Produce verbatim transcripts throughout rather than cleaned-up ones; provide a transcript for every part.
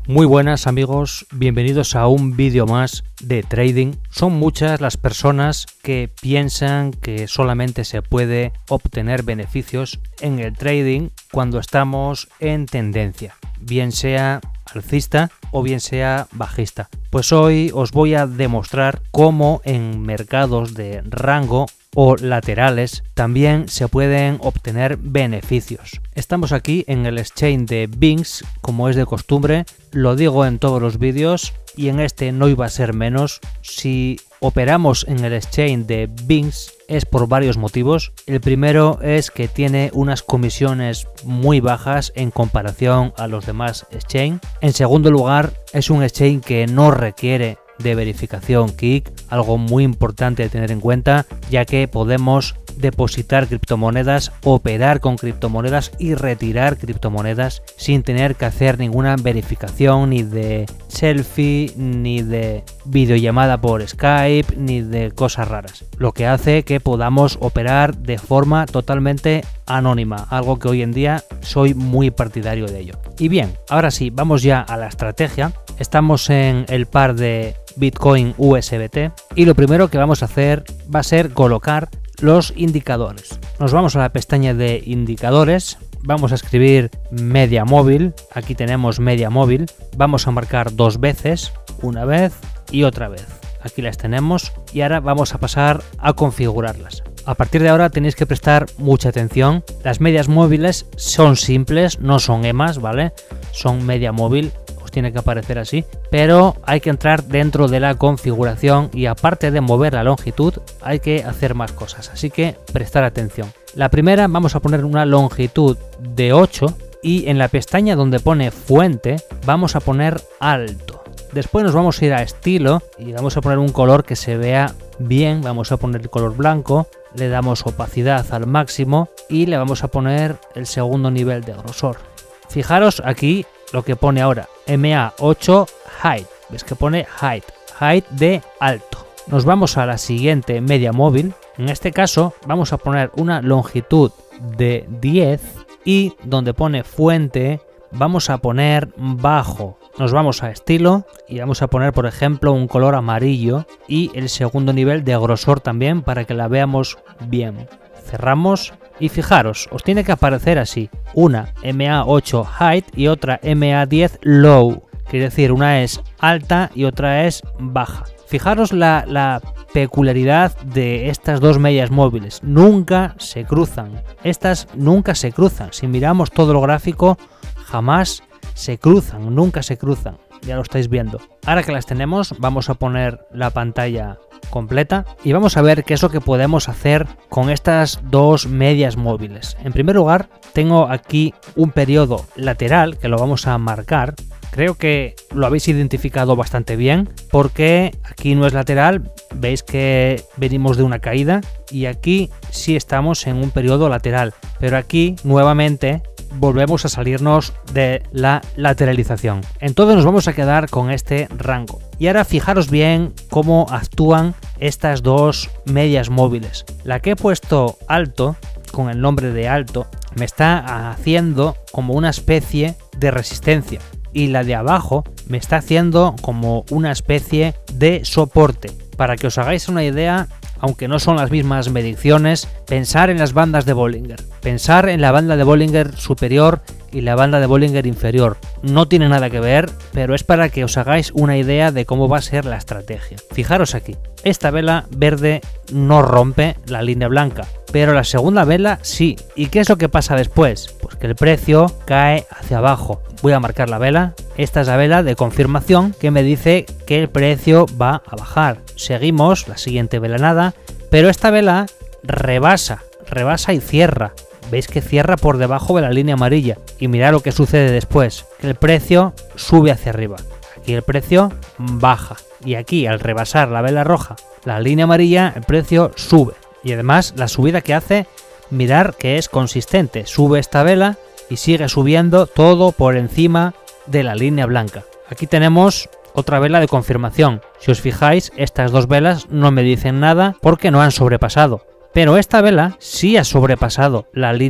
Muy buenas amigos, bienvenidos a un vídeo más de trading. Son muchas las personas que piensan que solamente se puede obtener beneficios en el trading cuando estamos en tendencia, bien sea alcista o bien sea bajista. Pues hoy os voy a demostrar cómo en mercados de rango o laterales también se pueden obtener beneficios. Estamos aquí en el exchange de Binx, como es de costumbre, lo digo en todos los vídeos y en este no iba a ser menos. Si operamos en el exchange de Binx es por varios motivos. El primero es que tiene unas comisiones muy bajas en comparación a los demás exchange. En segundo lugar, es un exchange que no requiere de verificación K I C, algo muy importante de tener en cuenta, ya que podemos depositar criptomonedas, operar con criptomonedas y retirar criptomonedas sin tener que hacer ninguna verificación ni de selfie, ni de videollamada por Skype, ni de cosas raras, lo que hace que podamos operar de forma totalmente anónima, algo que hoy en día soy muy partidario de ello. Y bien, ahora sí, vamos ya a la estrategia. Estamos en el par de Bitcoin U S D T y lo primero que vamos a hacer va a ser colocar los indicadores. Nos vamos a la pestaña de indicadores, vamos a escribir media móvil, aquí tenemos media móvil, vamos a marcar dos veces, una vez y otra vez. Aquí las tenemos y ahora vamos a pasar a configurarlas. A partir de ahora tenéis que prestar mucha atención. Las medias móviles son simples, no son E M As, ¿vale? Son media móvil, os tiene que aparecer así, pero hay que entrar dentro de la configuración y aparte de mover la longitud hay que hacer más cosas, así que prestar atención. La primera, vamos a poner una longitud de ocho y en la pestaña donde pone fuente vamos a poner alto. Después nos vamos a ir a estilo y vamos a poner un color que se vea bien, vamos a poner el color blanco, le damos opacidad al máximo y le vamos a poner el segundo nivel de grosor. Fijaros aquí lo que pone ahora, M A ocho height, ves que pone height, height de alto. Nos vamos a la siguiente media móvil, en este caso vamos a poner una longitud de diez y donde pone fuente vamos a poner bajo. Nos vamos a estilo y vamos a poner por ejemplo un color amarillo y el segundo nivel de grosor también para que la veamos bien. Cerramos y fijaros, os tiene que aparecer así, una M A ocho height y otra M A diez low, quiere decir una es alta y otra es baja. Fijaros la, la peculiaridad de estas dos medias móviles, nunca se cruzan, estas nunca se cruzan, si miramos todo el gráfico jamás se cruzan, nunca se cruzan, ya lo estáis viendo. Ahora que las tenemos vamos a poner la pantalla completa y vamos a ver qué es lo que podemos hacer con estas dos medias móviles. En primer lugar tengo aquí un periodo lateral que lo vamos a marcar. Creo que lo habéis identificado bastante bien porque aquí no es lateral, veis que venimos de una caída y aquí sí estamos en un periodo lateral, pero aquí nuevamente volvemos a salirnos de la lateralización. Entonces nos vamos a quedar con este rango. Y ahora fijaros bien cómo actúan estas dos medias móviles. La que he puesto alto, con el nombre de alto, me está haciendo como una especie de resistencia. Y la de abajo me está haciendo como una especie de soporte. Para que os hagáis una idea, aunque no son las mismas mediciones, pensar en las bandas de Bollinger. Pensar en la banda de Bollinger superior y la banda de Bollinger inferior. No tiene nada que ver, pero es para que os hagáis una idea de cómo va a ser la estrategia. Fijaros aquí, esta vela verde no rompe la línea blanca, pero la segunda vela sí. ¿Y qué es lo que pasa después? Pues que el precio cae hacia abajo. Voy a marcar la vela. Esta es la vela de confirmación que me dice que el precio va a bajar. Seguimos la siguiente vela nada, pero esta vela rebasa, rebasa y cierra. Veis que cierra por debajo de la línea amarilla y mirad lo que sucede después, que el precio sube hacia arriba. Aquí el precio baja y aquí al rebasar la vela roja, la línea amarilla, el precio sube. Y además la subida que hace, mirar que es consistente, sube esta vela y sigue subiendo todo por encima de la línea blanca. Aquí tenemos otra vela de confirmación. Si os fijáis, estas dos velas no me dicen nada porque no han sobrepasado. Pero esta vela sí ha sobrepasado la línea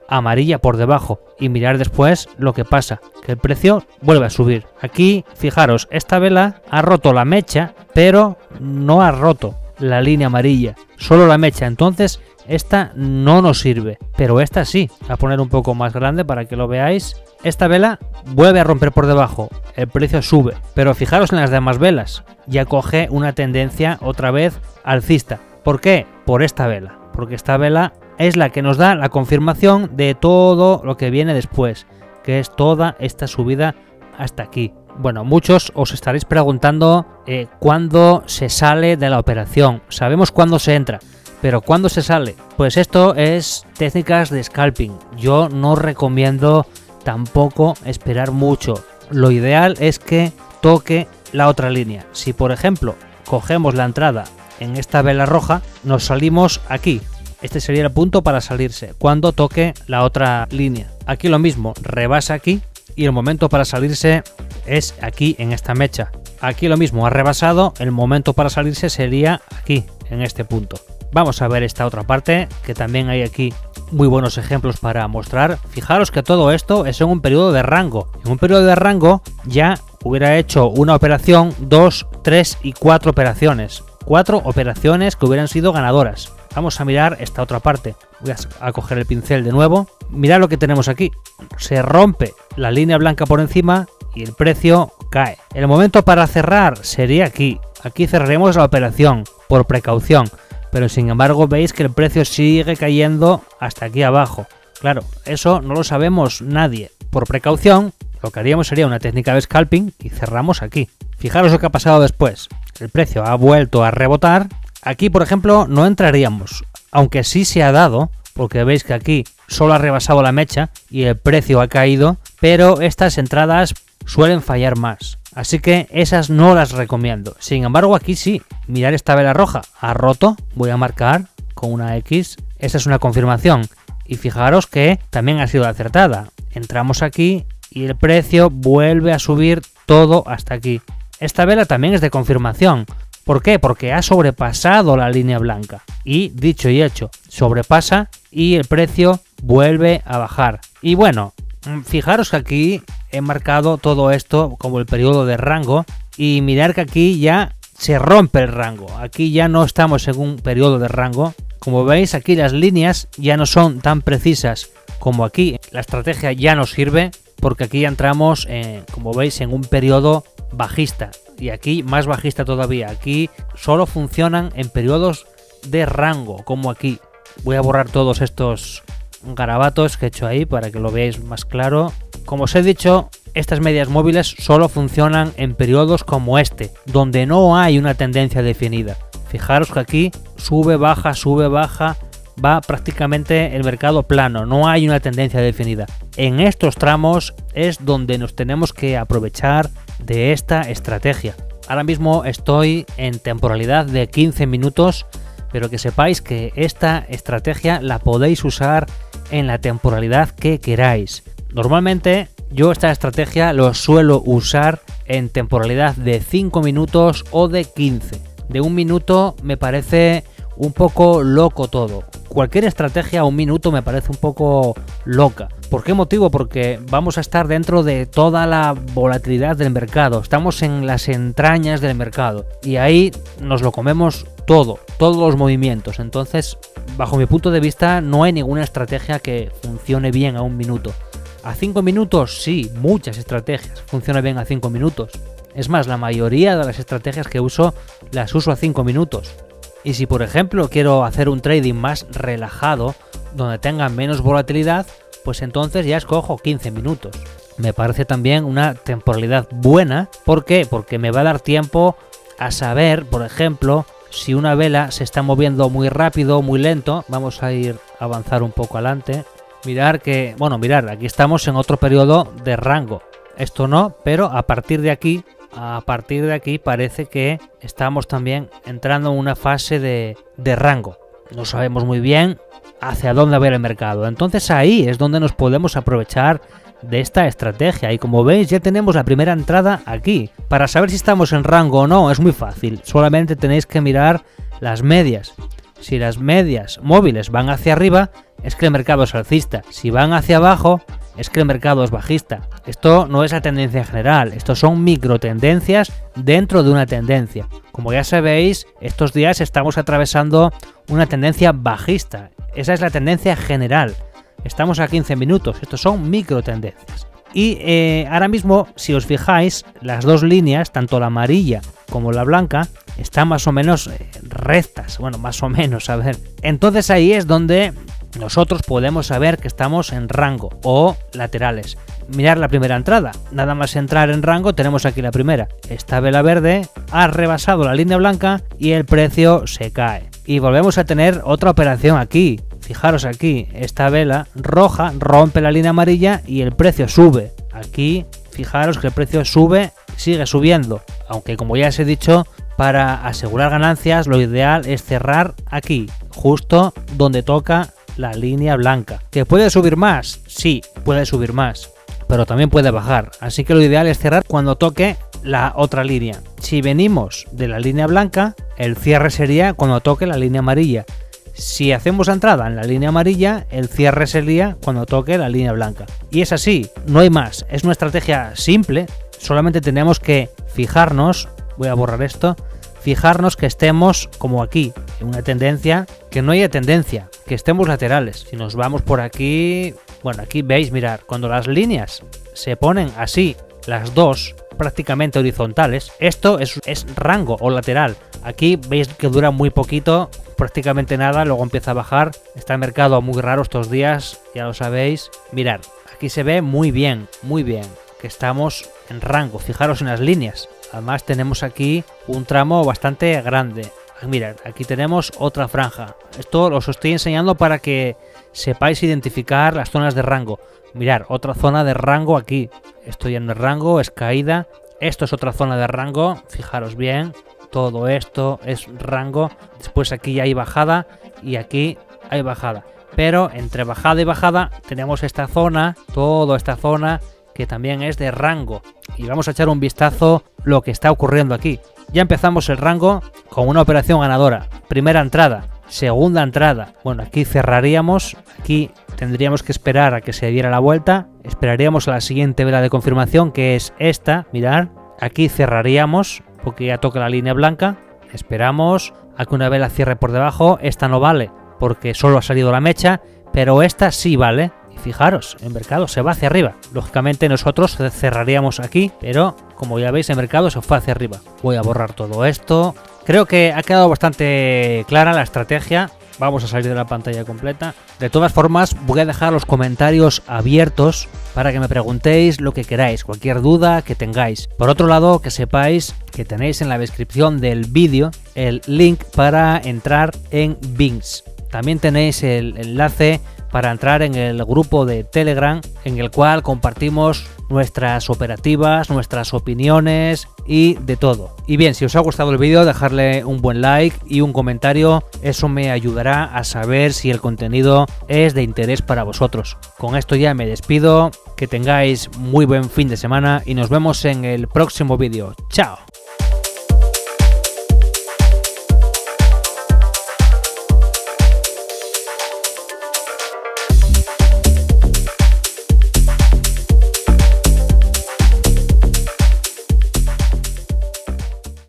amarilla por debajo y mirar después lo que pasa, que el precio vuelve a subir. Aquí, fijaros, esta vela ha roto la mecha, pero no ha roto la línea amarilla, solo la mecha, entonces esta no nos sirve, pero esta sí. Voy a poner un poco más grande para que lo veáis. Esta vela vuelve a romper por debajo, el precio sube, pero fijaros en las demás velas, ya coge una tendencia otra vez alcista. ¿Por qué? Por esta vela, porque esta vela es la que nos da la confirmación de todo lo que viene después, que es toda esta subida hasta aquí. Bueno, muchos os estaréis preguntando eh, cuándo se sale de la operación. Sabemos cuándo se entra, pero ¿cuándo se sale? Pues esto es técnicas de scalping. Yo no recomiendo tampoco esperar mucho. Lo ideal es que toque la otra línea. Si por ejemplo cogemos la entrada en esta vela roja, nos salimos aquí. Este sería el punto para salirse, cuando toque la otra línea. Aquí lo mismo, rebasa aquí y el momento para salirse es aquí en esta mecha. Aquí lo mismo, ha rebasado, el momento para salirse sería aquí, en este punto. Vamos a ver esta otra parte, que también hay aquí muy buenos ejemplos para mostrar. Fijaros que todo esto es en un periodo de rango. En un periodo de rango ya hubiera hecho una operación, dos, tres y cuatro operaciones. Cuatro operaciones que hubieran sido ganadoras. Vamos a mirar esta otra parte. Voy a coger el pincel de nuevo. Mirad lo que tenemos aquí. Se rompe la línea blanca por encima y el precio cae. El momento para cerrar sería aquí. Aquí cerraremos la operación por precaución. Pero sin embargo veis que el precio sigue cayendo hasta aquí abajo. Claro, eso no lo sabemos nadie. Por precaución, lo que haríamos sería una técnica de scalping y cerramos aquí. Fijaros lo que ha pasado después. El precio ha vuelto a rebotar. Aquí, por ejemplo, no entraríamos, aunque sí se ha dado, porque veis que aquí solo ha rebasado la mecha y el precio ha caído, pero estas entradas suelen fallar más. Así que esas no las recomiendo. Sin embargo, aquí sí. Mirad esta vela roja. Ha roto. Voy a marcar con una X. Esa es una confirmación. Y fijaros que también ha sido acertada. Entramos aquí y el precio vuelve a subir todo hasta aquí. Esta vela también es de confirmación. ¿Por qué? Porque ha sobrepasado la línea blanca. Y dicho y hecho, sobrepasa y el precio vuelve a bajar. Y bueno, fijaros que aquí he marcado todo esto como el periodo de rango. Y mirar que aquí ya se rompe el rango. Aquí ya no estamos en un periodo de rango. Como veis, aquí las líneas ya no son tan precisas como aquí. La estrategia ya no sirve porque aquí ya entramos, en, como veis, en un periodo bajista. Y aquí más bajista todavía. Aquí solo funcionan en periodos de rango, como aquí. Voy a borrar todos estos garabatos que he hecho ahí para que lo veáis más claro. Como os he dicho, estas medias móviles solo funcionan en periodos como este, donde no hay una tendencia definida. Fijaros que aquí sube, baja, sube, baja, va prácticamente el mercado plano, no hay una tendencia definida. En estos tramos es donde nos tenemos que aprovechar de esta estrategia. Ahora mismo estoy en temporalidad de quince minutos, pero que sepáis que esta estrategia la podéis usar en la temporalidad que queráis. Normalmente yo esta estrategia lo suelo usar en temporalidad de cinco minutos o de quince. De un minuto me parece un poco loco todo. Cualquier estrategia a un minuto me parece un poco loca. ¿Por qué motivo? Porque vamos a estar dentro de toda la volatilidad del mercado. Estamos en las entrañas del mercado y ahí nos lo comemos todo, todos los movimientos. Entonces, bajo mi punto de vista, no hay ninguna estrategia que funcione bien a un minuto. A cinco minutos, sí, muchas estrategias funcionan bien a cinco minutos. Es más, la mayoría de las estrategias que uso las uso a cinco minutos. Y si por ejemplo quiero hacer un trading más relajado, donde tenga menos volatilidad, pues entonces ya escojo quince minutos. Me parece también una temporalidad buena. ¿Por qué? Porque me va a dar tiempo a saber, por ejemplo, si una vela se está moviendo muy rápido o muy lento. Vamos a ir a avanzar un poco adelante. Mirar que, bueno, mirar, aquí estamos en otro periodo de rango. Esto no, pero a partir de aquí, a partir de aquí parece que estamos también entrando en una fase de, de rango. No sabemos muy bien hacia dónde va el mercado. Entonces ahí es donde nos podemos aprovechar de esta estrategia. Y como veis ya tenemos la primera entrada aquí. Para saber si estamos en rango o no es muy fácil. Solamente tenéis que mirar las medias. Si las medias móviles van hacia arriba, es que el mercado es alcista. Si van hacia abajo, es que el mercado es bajista. Esto no es la tendencia general, estos son microtendencias dentro de una tendencia. Como ya sabéis, estos días estamos atravesando una tendencia bajista. Esa es la tendencia general. Estamos a quince minutos, estos son microtendencias. Y eh, ahora mismo, si os fijáis, las dos líneas, tanto la amarilla como la blanca, están más o menos eh, rectas. Bueno, más o menos, a ver. Entonces ahí es donde nosotros podemos saber que estamos en rango o laterales. Mirar la primera entrada. Nada más entrar en rango tenemos aquí la primera. Esta vela verde ha rebasado la línea blanca y el precio se cae. Y volvemos a tener otra operación aquí. Fijaros aquí, esta vela roja rompe la línea amarilla y el precio sube. Aquí, fijaros que el precio sube, sigue subiendo. Aunque como ya os he dicho, para asegurar ganancias lo ideal es cerrar aquí, justo donde toca la línea blanca. ¿Que puede subir más? Sí, puede subir más, pero también puede bajar. Así que lo ideal es cerrar cuando toque la otra línea. Si venimos de la línea blanca, el cierre sería cuando toque la línea amarilla. Si hacemos entrada en la línea amarilla, el cierre sería cuando toque la línea blanca. Y es así, no hay más. Es una estrategia simple, solamente tenemos que fijarnos, voy a borrar esto, fijarnos que estemos como aquí, en una tendencia, que no haya tendencia, que estemos laterales. Si nos vamos por aquí, bueno, aquí veis, mirar, cuando las líneas se ponen así, las dos prácticamente horizontales, esto es, es rango o lateral. Aquí veis que dura muy poquito, prácticamente nada, luego empieza a bajar. Está el mercado muy raro estos días, ya lo sabéis. Mirad, aquí se ve muy bien, muy bien, que estamos en rango. Fijaros en las líneas. Además tenemos aquí un tramo bastante grande. Mirad, aquí tenemos otra franja. Esto os estoy enseñando para que sepáis identificar las zonas de rango. Mirad, otra zona de rango aquí. Esto ya no es rango, es caída. Esto es otra zona de rango, fijaros bien. Todo esto es rango. Después aquí ya hay bajada y aquí hay bajada. Pero entre bajada y bajada tenemos esta zona, toda esta zona que también es de rango. Y vamos a echar un vistazo lo que está ocurriendo aquí. Ya empezamos el rango con una operación ganadora. Primera entrada, segunda entrada. Bueno, aquí cerraríamos, aquí tendríamos que esperar a que se diera la vuelta. Esperaríamos a la siguiente vela de confirmación, que es esta, mirad. Aquí cerraríamos porque ya toca la línea blanca. Esperamos a que una vela cierre por debajo. Esta no vale porque solo ha salido la mecha, pero esta sí vale. Y fijaros, el mercado se va hacia arriba. Lógicamente nosotros cerraríamos aquí, pero como ya veis el mercado se fue hacia arriba. Voy a borrar todo esto. Creo que ha quedado bastante clara la estrategia. Vamos a salir de la pantalla completa. De todas formas, voy a dejar los comentarios abiertos para que me preguntéis lo que queráis, cualquier duda que tengáis. Por otro lado, que sepáis que tenéis en la descripción del vídeo el link para entrar en Binx. También tenéis el enlace para entrar en el grupo de Telegram, en el cual compartimos nuestras operativas, nuestras opiniones y de todo. Y bien, si os ha gustado el vídeo, dejarle un buen like y un comentario, eso me ayudará a saber si el contenido es de interés para vosotros. Con esto ya me despido, que tengáis muy buen fin de semana y nos vemos en el próximo vídeo. ¡Chao!